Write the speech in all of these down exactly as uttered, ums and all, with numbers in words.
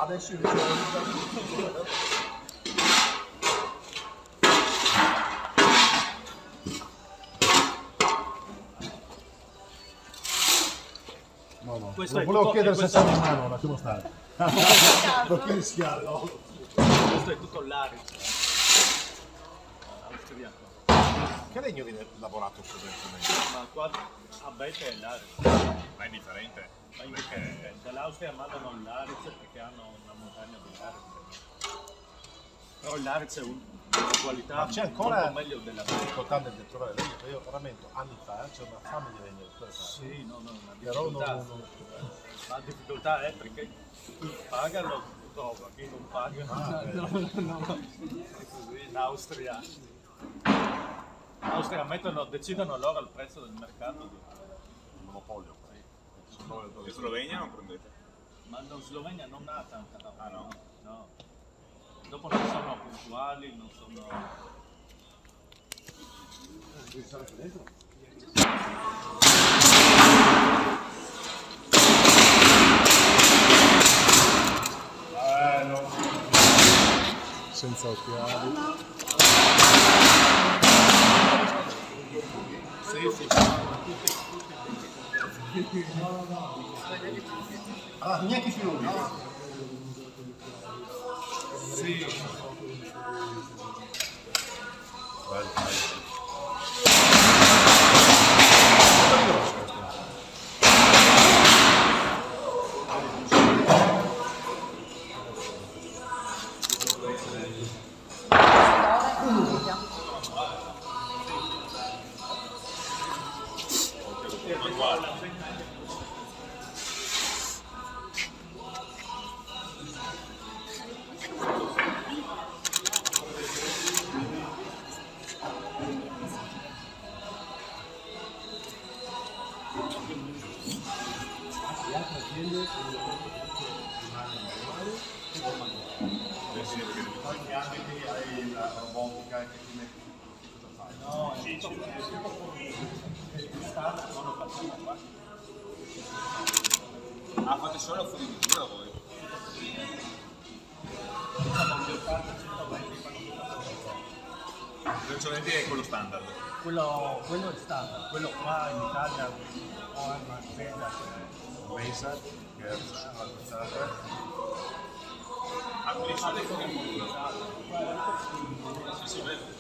adesso io visualizzo. No, no, Questo è volevo tutto- chiedere se questo- c'è una mano, lasciamo stare. Perché rischiare, no? Questo è tutto l'Aritz austriaco. Che legno viene lavorato presentemente? Ma qua a Bete è l'Aritz. Ma è differente. Ma indifferente. Dall'Austria mandano l'Aritz perché hanno una montagna di Aritz. Però l'Aritz è un- una qualità Ma c'è ancora molto meglio della Bete. difficoltà nel deturare legno? Io veramente anni fa c'è una fame di legno. Sì, no, no, una Però non, difficoltà. non, La difficoltà è perché chi paga lo trova, chi non paga Ah, no, no, no. È così. In Austria. In Austria mettono, decidono loro il prezzo del mercato. un monopolio. In Slovenia non prendete? Ma in Slovenia non ha tanta roba. Ah, no? No. Dopo non sono puntuali, non sono. Senza occhiali. Sì, sì, Ah, neanche più. sì. Ogni ambiti hai la robotica che ti metti cosa fai? No, è tutto standard, non lo facciamo qua. Ah, fate solo funitura voi? Diciamo che ottanta centoventi fanno tutto. Principalmente è quello standard. Quello, quello è standard, quello qua in Italia o è un'azienda Mesa, che è la alzata. Ah, quindi sono le funiture. Sì, sì, vero.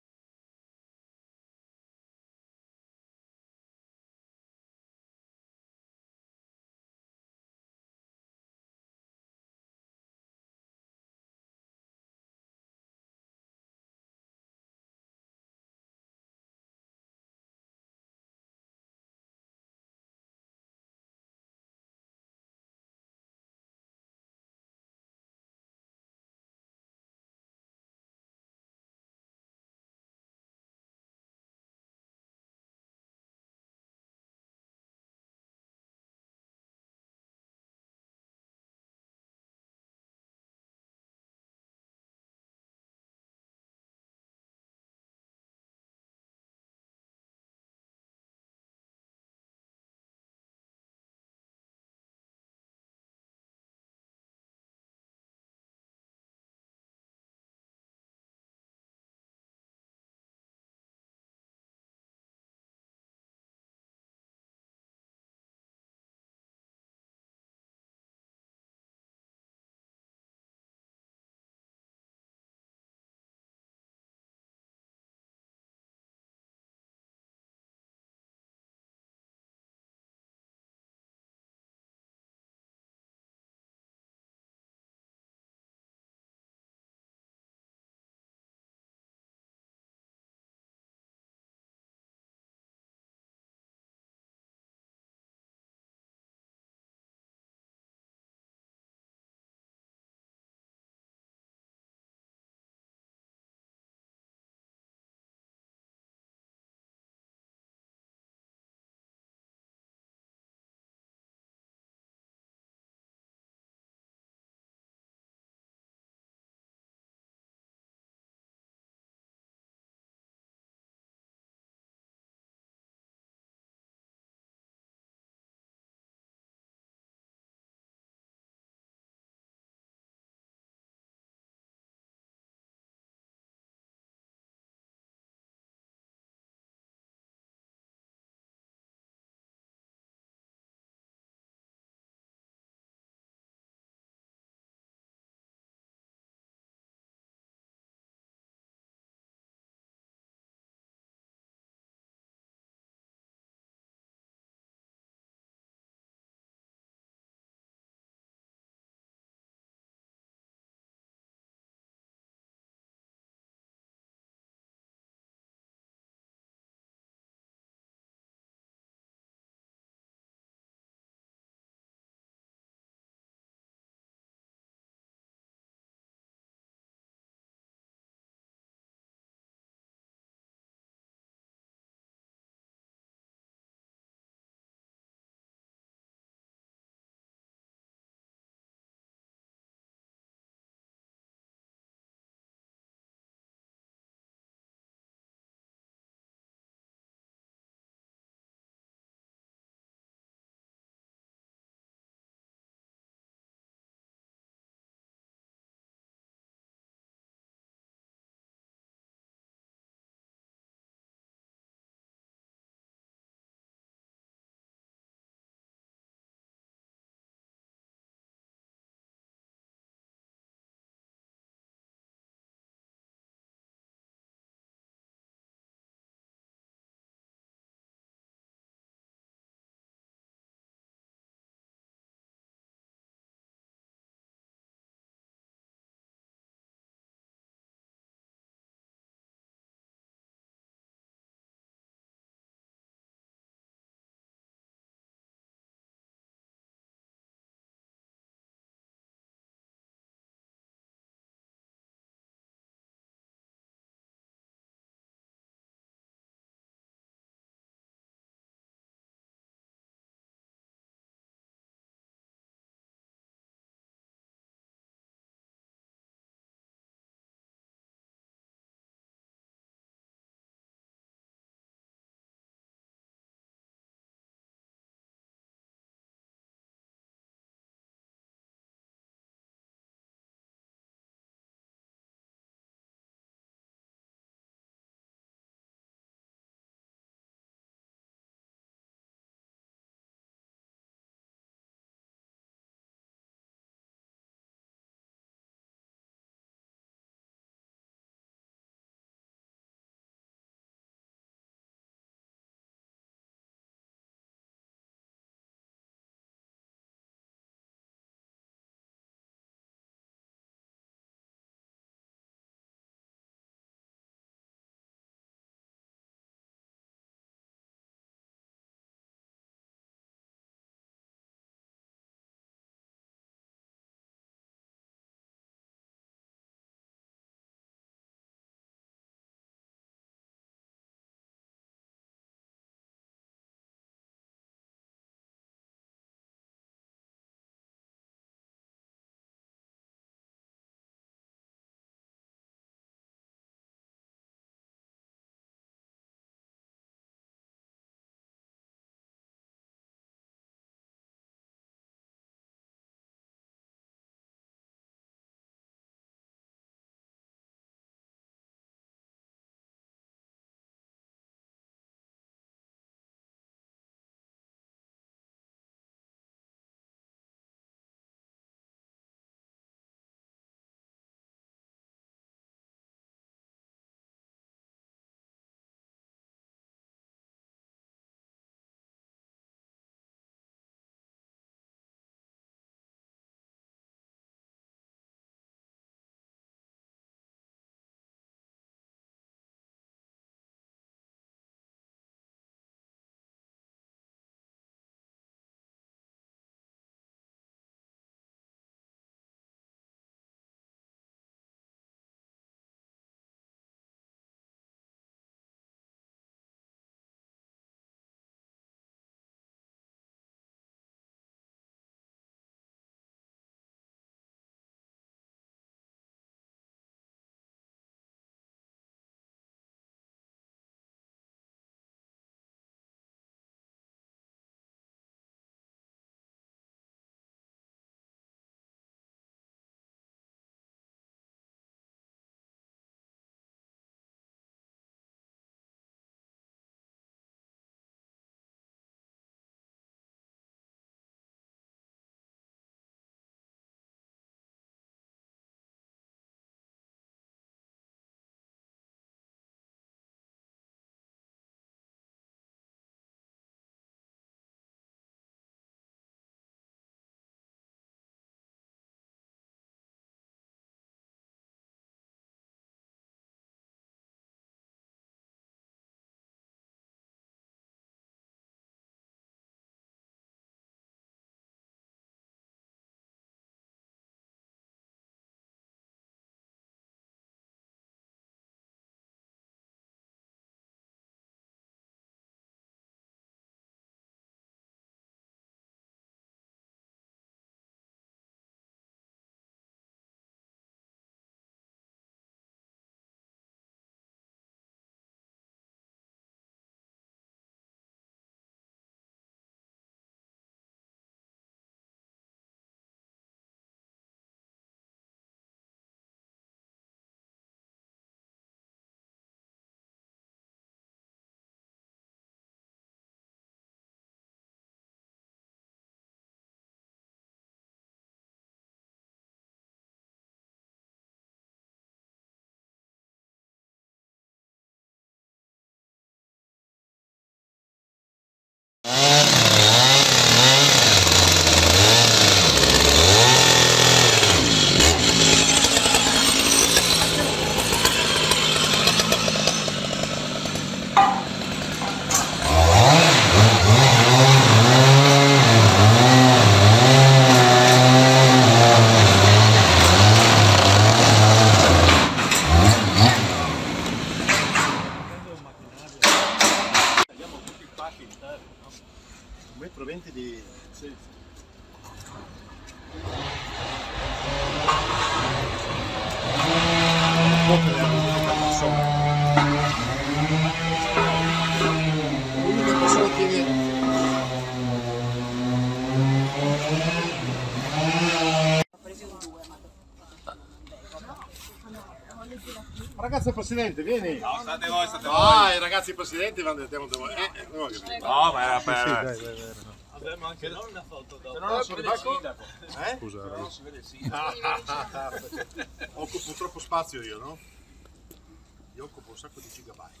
Ragazzo Presidente, vieni! No, state voi, state voi. Ah, i ragazzi Presidenti vanno andiamo da voi. Eh, non ho capito. No, ma era per... Vabbè, ma anche non una foto dopo. Se no non si vede il sindaco. Eh? Scusa, Se no non si vede il sindaco. Occupo troppo spazio io, no? Io occupo un sacco di gigabyte.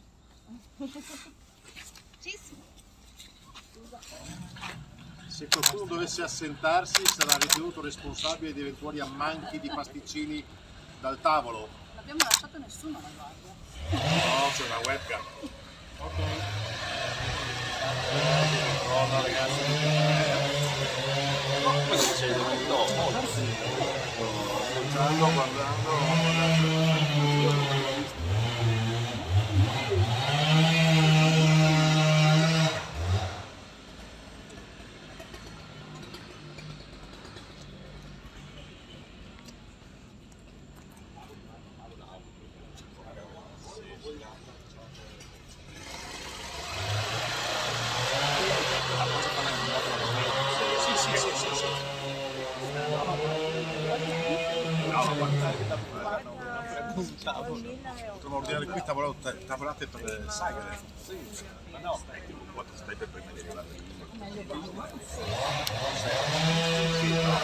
Se qualcuno dovesse assentarsi sarà ritenuto responsabile di eventuali ammanchi di pasticcini dal tavolo. Non abbiamo lasciato nessuno alla guardia. No, c'è una webcam. Ok. Buona ragazzi. Ma che c'è dopo? Guardando, guardando. Potremmo ordinare qui tavolate, tavolate per sagre. Ma no, Quanto stai per prima di arrivare? Meglio buono. Sì,